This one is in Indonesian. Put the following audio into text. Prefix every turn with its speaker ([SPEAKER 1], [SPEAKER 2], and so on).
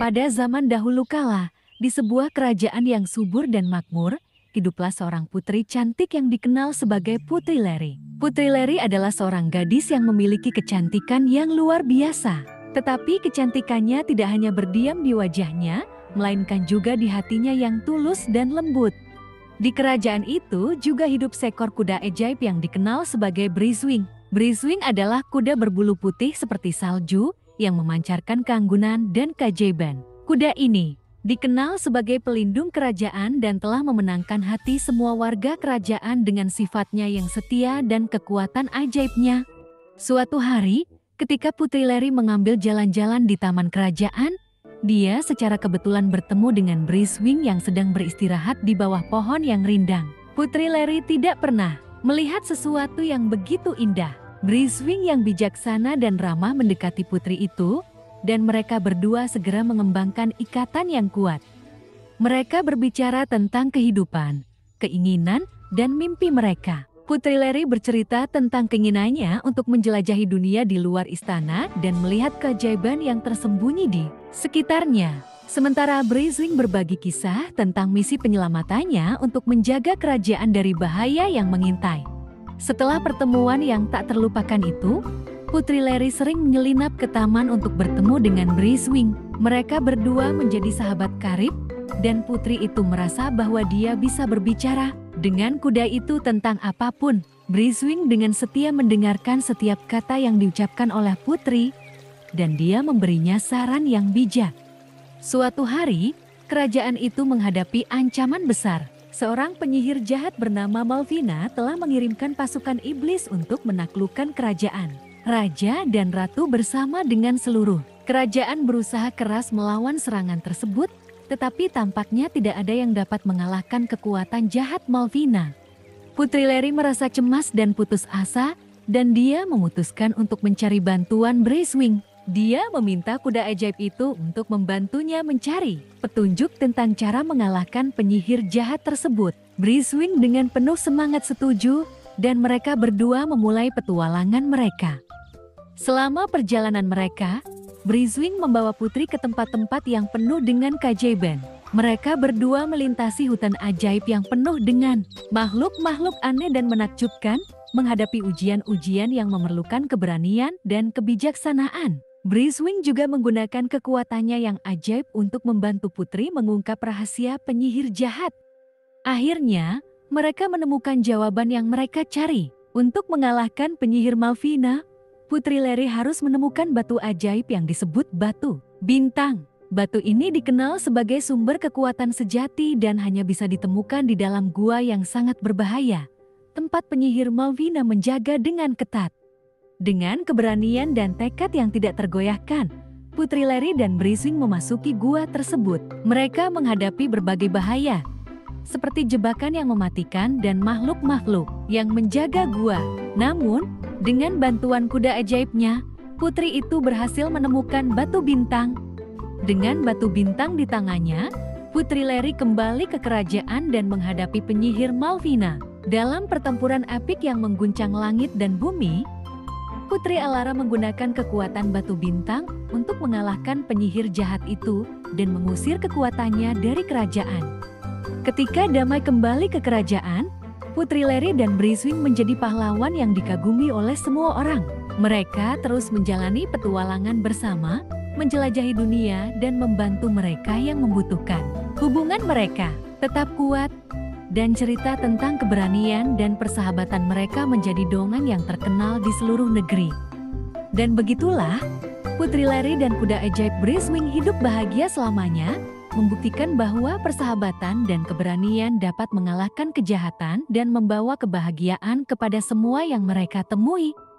[SPEAKER 1] Pada zaman dahulu kala, di sebuah kerajaan yang subur dan makmur, hiduplah seorang putri cantik yang dikenal sebagai Putri Leri. Putri Leri adalah seorang gadis yang memiliki kecantikan yang luar biasa. Tetapi kecantikannya tidak hanya berdiam di wajahnya, melainkan juga di hatinya yang tulus dan lembut. Di kerajaan itu juga hidup seekor kuda ajaib yang dikenal sebagai Briswing. Briswing adalah kuda berbulu putih seperti salju, yang memancarkan keanggunan dan keajaiban. Kuda ini dikenal sebagai pelindung kerajaan dan telah memenangkan hati semua warga kerajaan dengan sifatnya yang setia dan kekuatan ajaibnya. Suatu hari, ketika Putri Leri mengambil jalan-jalan di taman kerajaan, dia secara kebetulan bertemu dengan Briswing yang sedang beristirahat di bawah pohon yang rindang. Putri Leri tidak pernah melihat sesuatu yang begitu indah. Briswing yang bijaksana dan ramah mendekati putri itu, dan mereka berdua segera mengembangkan ikatan yang kuat. Mereka berbicara tentang kehidupan, keinginan, dan mimpi mereka. Putri Leri bercerita tentang keinginannya untuk menjelajahi dunia di luar istana dan melihat keajaiban yang tersembunyi di sekitarnya. Sementara Briswing berbagi kisah tentang misi penyelamatannya untuk menjaga kerajaan dari bahaya yang mengintai. Setelah pertemuan yang tak terlupakan itu, Putri Leri sering menyelinap ke taman untuk bertemu dengan Briswing. Mereka berdua menjadi sahabat karib, dan putri itu merasa bahwa dia bisa berbicara dengan kuda itu tentang apapun. Briswing dengan setia mendengarkan setiap kata yang diucapkan oleh putri, dan dia memberinya saran yang bijak. Suatu hari, kerajaan itu menghadapi ancaman besar. Seorang penyihir jahat bernama Malvina telah mengirimkan pasukan iblis untuk menaklukkan kerajaan. Raja dan ratu bersama dengan seluruh kerajaan berusaha keras melawan serangan tersebut, tetapi tampaknya tidak ada yang dapat mengalahkan kekuatan jahat Malvina. Putri Leri merasa cemas dan putus asa, dan dia memutuskan untuk mencari bantuan Briswing. Dia meminta kuda ajaib itu untuk membantunya mencari petunjuk tentang cara mengalahkan penyihir jahat tersebut. Briswing dengan penuh semangat setuju, dan mereka berdua memulai petualangan mereka. Selama perjalanan mereka, Briswing membawa putri ke tempat-tempat yang penuh dengan keajaiban. Mereka berdua melintasi hutan ajaib yang penuh dengan makhluk-makhluk aneh dan menakjubkan, menghadapi ujian-ujian yang memerlukan keberanian dan kebijaksanaan. Briswing juga menggunakan kekuatannya yang ajaib untuk membantu putri mengungkap rahasia penyihir jahat. Akhirnya, mereka menemukan jawaban yang mereka cari. Untuk mengalahkan penyihir Malvina, Putri Leri harus menemukan batu ajaib yang disebut batu bintang. Batu ini dikenal sebagai sumber kekuatan sejati dan hanya bisa ditemukan di dalam gua yang sangat berbahaya, tempat penyihir Malvina menjaga dengan ketat. Dengan keberanian dan tekad yang tidak tergoyahkan, Putri Leri dan Briswing memasuki gua tersebut. Mereka menghadapi berbagai bahaya, seperti jebakan yang mematikan dan makhluk-makhluk yang menjaga gua. Namun, dengan bantuan kuda ajaibnya, putri itu berhasil menemukan batu bintang. Dengan batu bintang di tangannya, Putri Leri kembali ke kerajaan dan menghadapi penyihir Malvina. Dalam pertempuran epik yang mengguncang langit dan bumi, Putri Alara menggunakan kekuatan batu bintang untuk mengalahkan penyihir jahat itu dan mengusir kekuatannya dari kerajaan. Ketika damai kembali ke kerajaan, Putri Leri dan Briswing menjadi pahlawan yang dikagumi oleh semua orang. Mereka terus menjalani petualangan bersama, menjelajahi dunia dan membantu mereka yang membutuhkan. Hubungan mereka tetap kuat, dan cerita tentang keberanian dan persahabatan mereka menjadi dongeng yang terkenal di seluruh negeri. Dan begitulah, Putri Leri dan kuda ajaib Briswing hidup bahagia selamanya, membuktikan bahwa persahabatan dan keberanian dapat mengalahkan kejahatan dan membawa kebahagiaan kepada semua yang mereka temui.